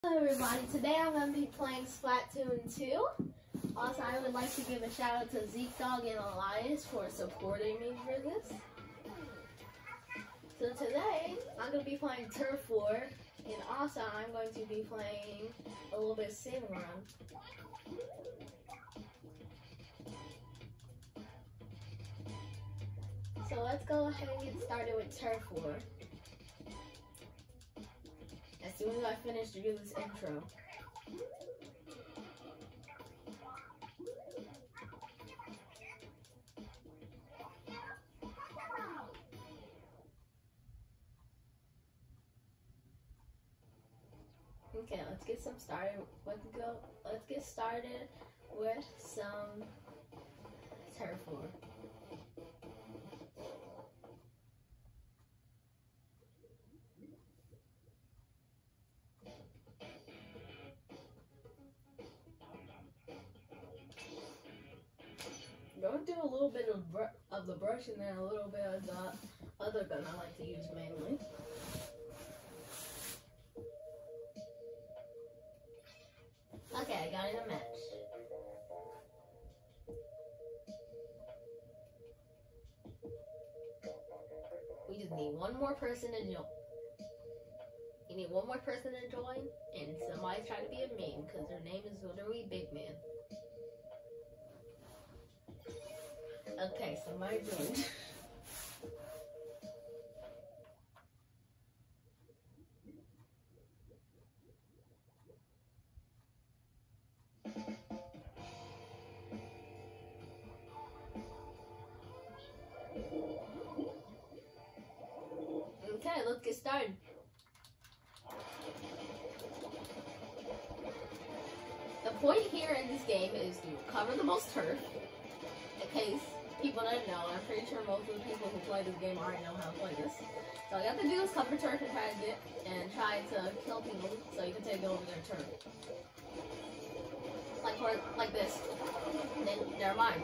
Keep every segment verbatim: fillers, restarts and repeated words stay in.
Hello everybody, today I'm going to be playing Splatoon two. Also, I would like to give a shout out to Zeke Dog and Elias for supporting me for this. So today, I'm going to be playing Turf War, and also I'm going to be playing a little bit of Sim Run. So let's go ahead and get started with Turf War. As soon as I finish to do this intro. Okay, let's get some started. Let's go. Let's get started with some Turf War. I'm going to do a little bit of, br of the brush and then a little bit of the other gun I like to use mainly. Okay, I got in a match. We just need one more person to join. You need one more person to join, and somebody's trying to be a meme because their name is literally Big Man. Okay, somebody joined. Okay, let's get started. The point here in this game is to cover the most turf. In case people don't know, I'm pretty sure most of the people who play this game already know how to play this. So all you have to do is cover turf and try to get and try to kill people so you can take over their turf. Like for like this. And then they're mine.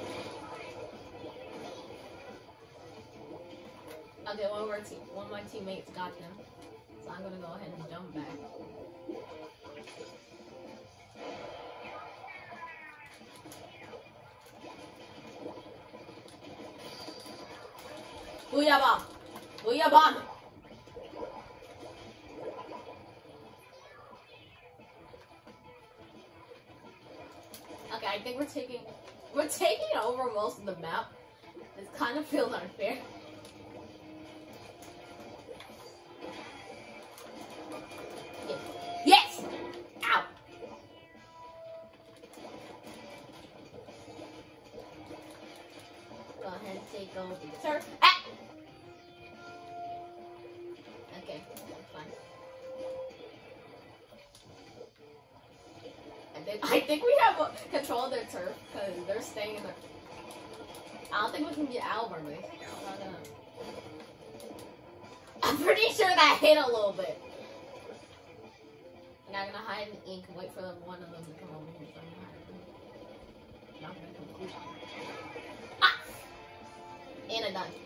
Okay, one of our team, one of my teammates got them, so I'm gonna go ahead and jump back. Booyah bomb! Booyah bomb! Okay, I think we're taking we're taking over most of the map. This kind of feels unfair. Yes! Ow! Go ahead and take over the turf. Ah! Okay, that's fine. I think, I think we have control of their turf because they're staying in their... I don't think we can get out of our base. I'm not gonna... I'm pretty sure that hit a little bit. And I'm gonna hide in ink and wait for them, one of them to come over here. So I'm not gonna come close. Ah! And I died.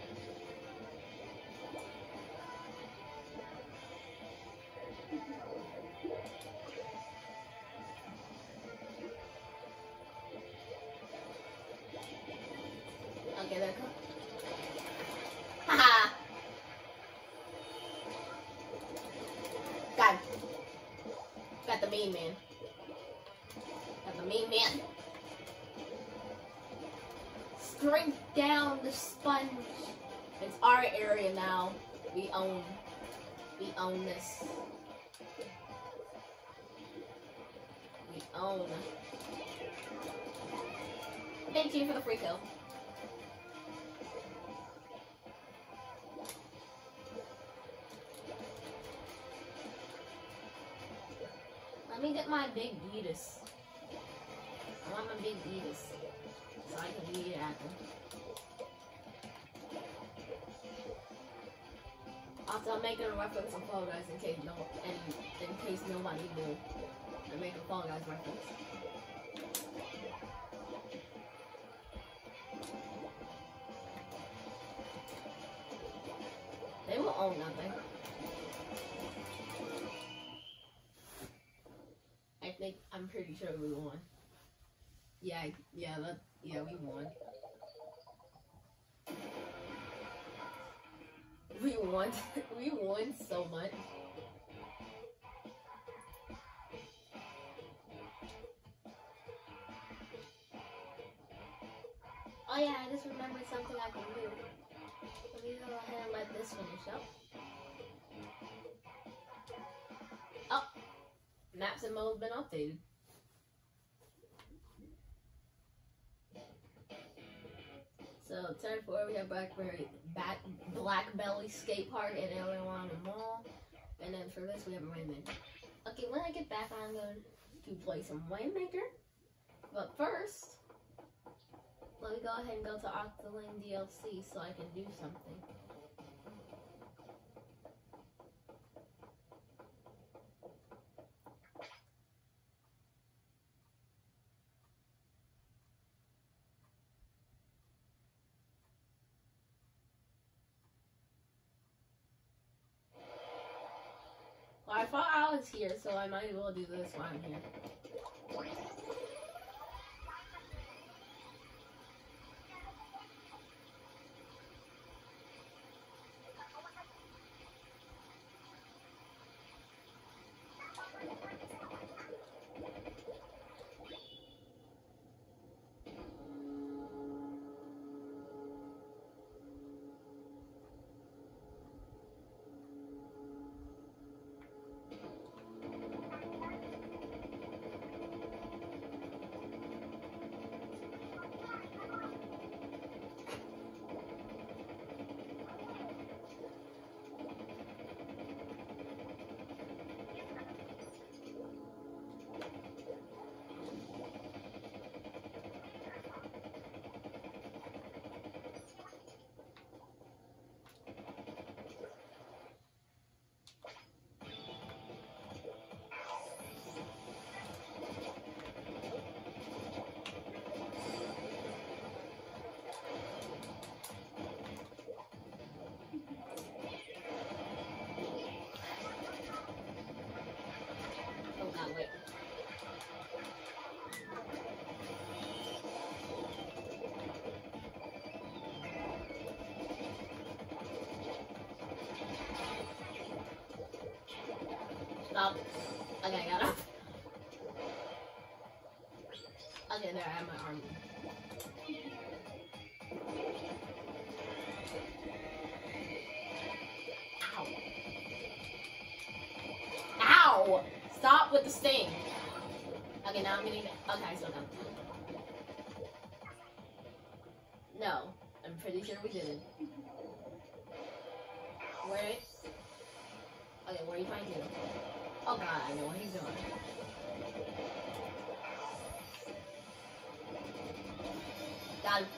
Okay, there it comes. Haha! Got it. Got the mean man. Got the mean man. Straight down the sponge. It's our area now. We own. We own this. We own. Thank you for the free kill. Let me get my big Beatus. I want my big Beatus. So I can beat it at them. Also, I'm making a reference on Fall Guys in case no, in, in case nobody knew. I'm making a Fall Guys reference. They will own nothing. think I'm pretty sure we won. Yeah, yeah, that, yeah, we won. We won. We won so much. Oh yeah, I just remembered something I can do. Let me go ahead and let this finish up. Oh, maps and mode have been updated. So turn four, we have Blackberry, back, Black Belly Skate Park and Ellerwan Mall. And then for this, we have Rainmaker. Okay, when I get back, I'm going to play some Rainmaker. But first, let me go ahead and go to Octoling D L C so I can do something. Well, I thought I was here, so I might as well do this while I'm here. Wait. Stop. Okay, I got it. Okay, there, I have my arm. Ow! Ow! Stop with the sting. Okay, now I'm getting it. Okay, so done. No, I'm pretty sure we didn't. Where? Okay, what are you trying to do? Oh god, I know what he's doing. Got him.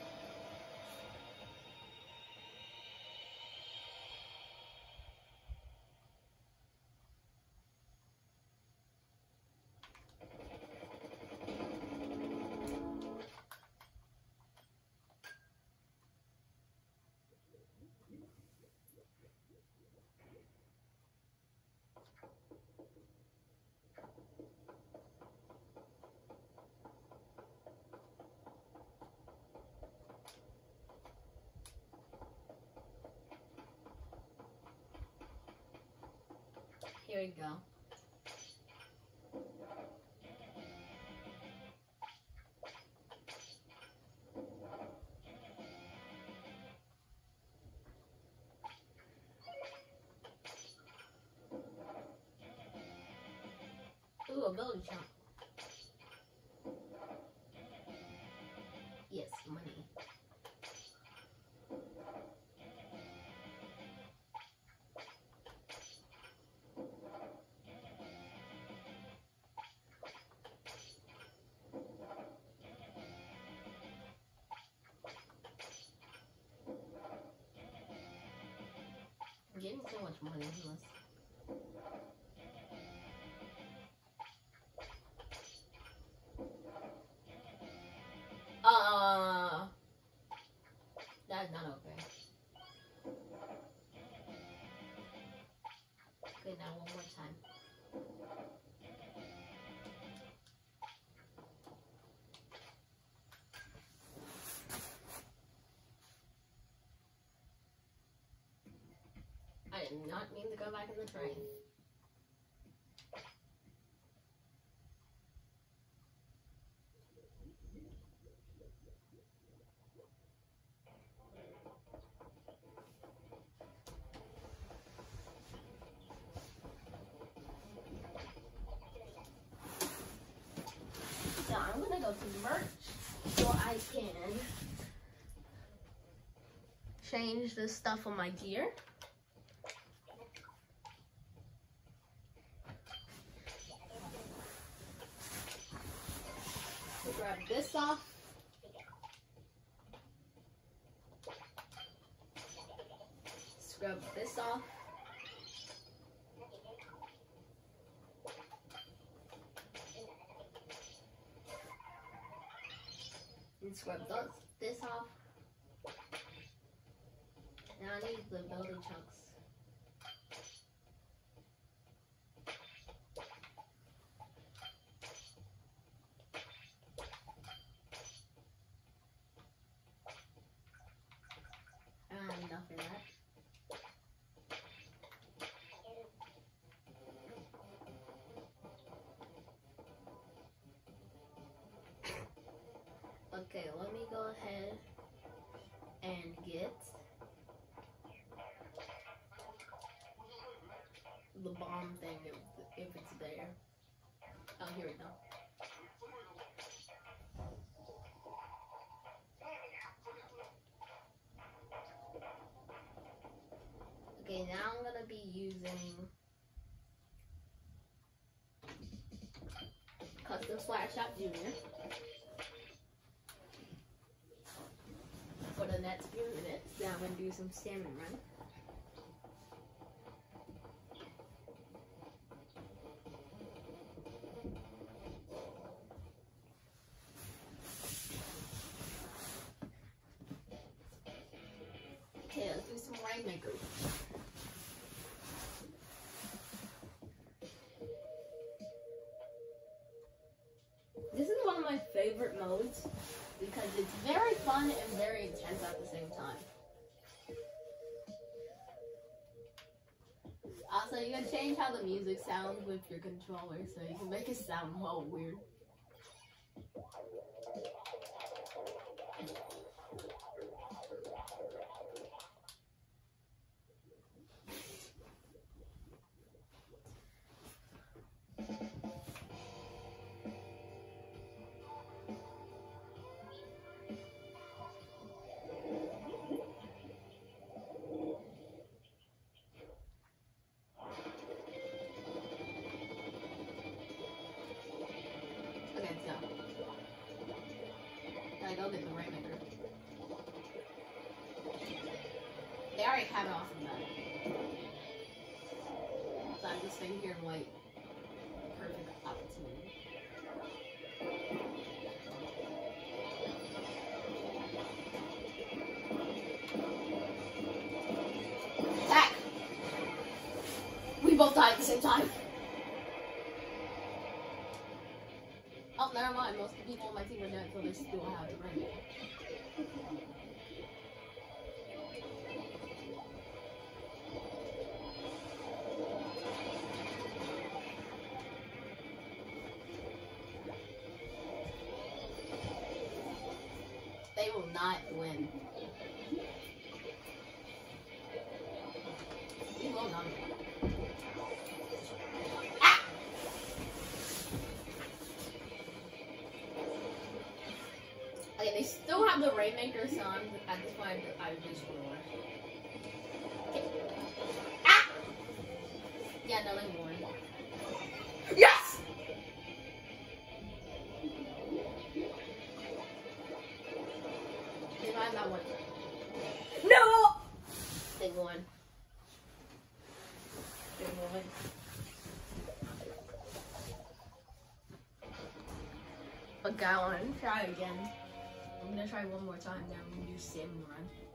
Here we go. Ooh, ability chunk. Yes, money. I'm getting so much money. Let's Uh, that's not okay. Okay, now one more time. did not mean to go back in the train. So I'm gonna go to merch so I can change the stuff on my gear. Grab this off. Scrub this off. And scrub those, this off. Now I need the building chunks. And enough of that. Okay, let me go ahead and get the bomb thing if, if it's there. Oh, here we go. Okay, now I'm gonna be using Custom Slapshot Junior for the next few minutes. Then I'm gonna do some salmon run. Okay, let's do some Rainmaker. This is one of my favorite modes because it's very fun and very intense at the same time. Also, you can change how the music sounds with your controller, so you can make it sound all weird. Go get the Rainmaker. They already have it off of that. So I'm just sitting here and wait. Perfect opportunity. Attack! We both died at the same time. Oh, never mind. Most of the people on my team are dead, so they still have the Rainmaker. They will not win. They will not win. Okay, they still have the Rainmaker, so I'm, at this point I just roar. Okay. Ah! Yeah, no, they won. Yes! They might not win. No! They won. They won. Okay, I want to try again. I'm gonna try one more time, then I'm gonna do salmon run.